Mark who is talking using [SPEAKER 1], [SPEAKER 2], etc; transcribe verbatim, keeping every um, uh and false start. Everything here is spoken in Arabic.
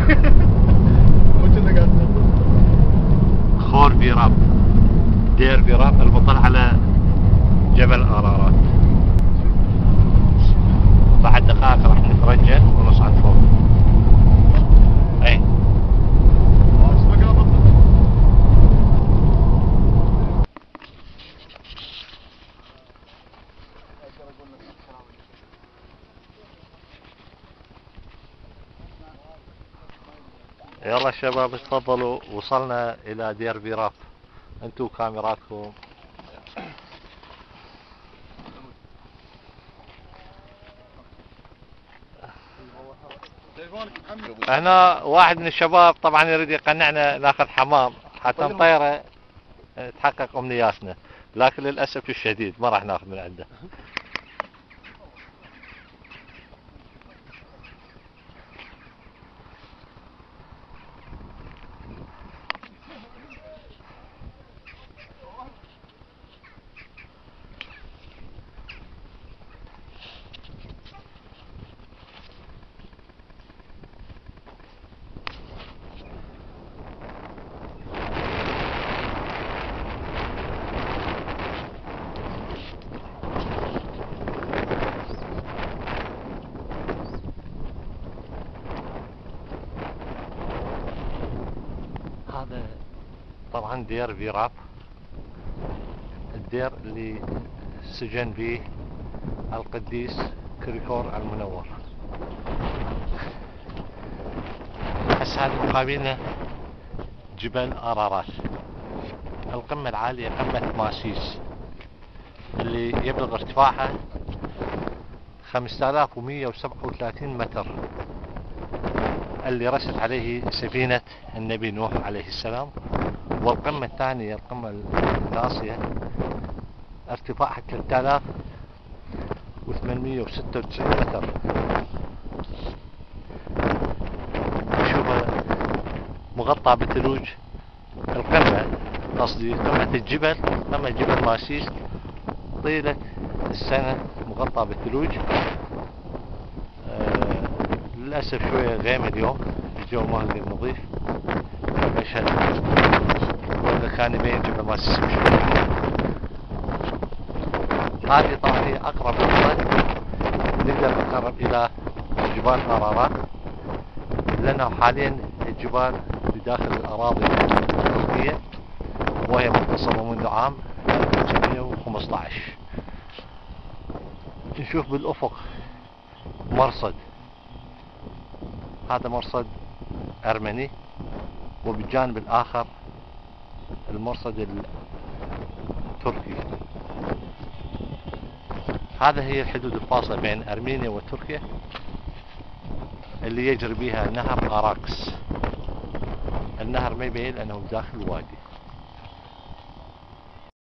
[SPEAKER 1] خور فيراب، دير فيراب المطل على جبل أرارات. بعد دقائق راح نترجل ونصعد فوق. اي يلا شباب تفضلوا، وصلنا الى دير فيراب. انتو كاميراتكم. هنا واحد من الشباب طبعا يريد يقنعنا ناخذ حمام حتى نطيره تحقق امنياتنا، لكن للاسف الشديد ما راح ناخذ من عنده. هذا طبعا دير فيراب، الدير اللي سجن به القديس كريكور المنور. هسه هذه مقابلنا جبل أرارات، القمة العالية قمة ماسيس اللي يبلغ ارتفاعها خمسة آلاف ومئة وسبعة وثلاثين متر، اللي رست عليه سفينة النبي نوح عليه السلام. والقمة الثانية القمة الناصية ارتفاعها ثلاثة آلاف وثمانمئة وستة وتسعين متر. نشوفها مغطى بالثلوج. القمة قصدي قمة الجبل، قمة جبل ماسيس طيلة السنة مغطى بالثلوج. آه للأسف شوية غيم اليوم، الجو ما هو نظيف. مشهد وإذا كان يبين جبل ماسيس بشوية. هذه طبعا هي أقرب نقطة نقدر نقرب إلى جبال أرارات، لأنه حاليا الجبال بداخل الأراضي التركية، وهي مغتصبة منذ عام ألف وتسعمئة وخمسة عشر. نشوف بالأفق مرصد، هذا مرصد أرمني، وبالجانب الآخر المرصد التركي. هذا هي الحدود الفاصلة بين أرمينيا وتركيا اللي يجري بها نهر أراكس. النهر ما يبين لأنه داخل الوادي.